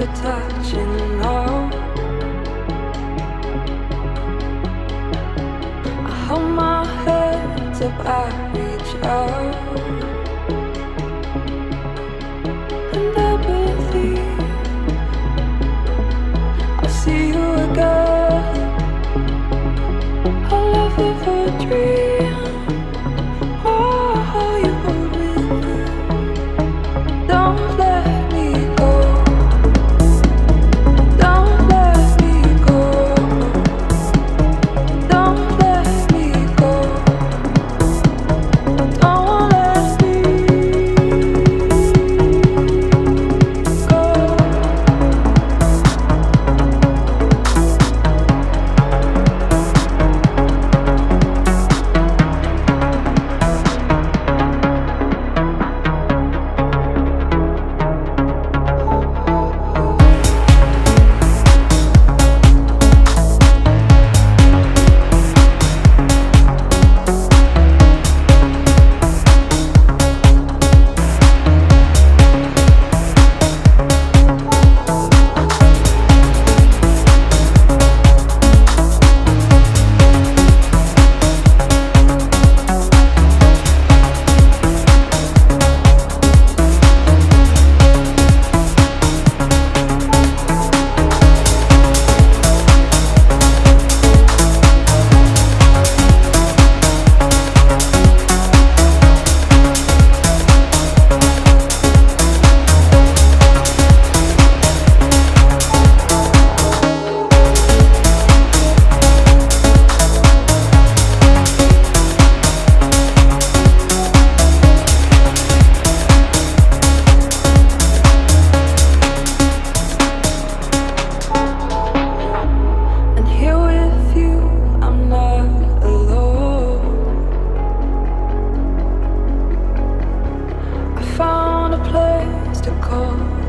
are touching now. I hold my head up, I reach out, and I believe I'll see you again. I'll love you for a dream. Oh, you hold with me. Don't let me go. Don't let me go. Don't let me go. Don't let me go. And here with you, I'm not alone. I found a place to call